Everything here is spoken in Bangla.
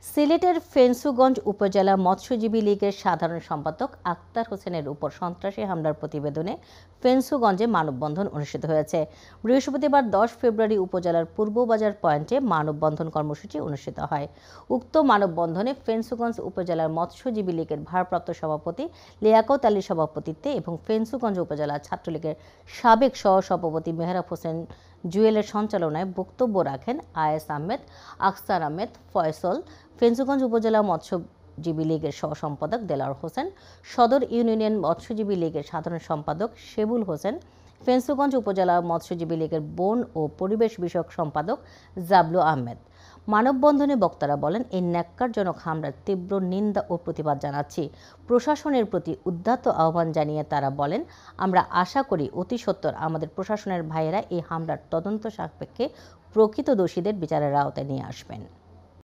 সিলেটের ফেঞ্চুগঞ্জ উপজেলা মৎস্যজীবী লীগের সাধারণ সম্পাদক আক্তার হোসেনের উপর সন্ত্রাসী হামলার প্রতিবেদনে ফেঞ্চুগঞ্জে মানববন্ধন অনুষ্ঠিত হয়েছে। বৃহস্পতিবার 10 ফেব্রুয়ারি উপজেলার পূর্ববাজার পয়েন্টে মানববন্ধন কর্মসূচি অনুষ্ঠিত হয়। উক্ত মানববন্ধনে ফেঞ্চুগঞ্জ উপজেলার মৎস্যজীবী লীগের ভারপ্রাপ্ত সভাপতি লিয়াকত আলীর সভাপতিত্বে এবং ফেঞ্চুগঞ্জ উপজেলা ছাত্রলীগের সাবেক সহসভাপতি মেহরাব হোসেন জুয়েলের সঞ্চালনায় বক্তব্য রাখেন আয়েস আহমেদ, আখতার আহমেদ, ফয়সল, ফেঞ্চুগঞ্জ উপজেলা মৎস্যজীবী লীগের সহ-সম্পাদক দেলাওয়ার হোসেন, সদর ইউনিয়ন মৎস্যজীবী লীগের সাধারণ সম্পাদক শেবুল হোসেন, ফেঞ্চুগঞ্জ উপজেলা মৎস্যজীবী লীগের বন ও পরিবেশ বিষয়ক সম্পাদক জাবলু আহমেদ। মানববন্ধনে বক্তারা বলেন, এই ন্যাক্কারজনক হামলার তীব্র নিন্দা ও প্রতিবাদ জানাচ্ছি। প্রশাসনের প্রতি উদাত্ত আহ্বান জানিয়ে তারা বলেন, আমরা আশা করি অতি সত্বর আমাদের প্রশাসনের ভাইয়েরা এই হামলার তদন্ত সাপেক্ষে প্রকৃত দোষীদের বিচারের আওতায় নিয়ে আসবেন।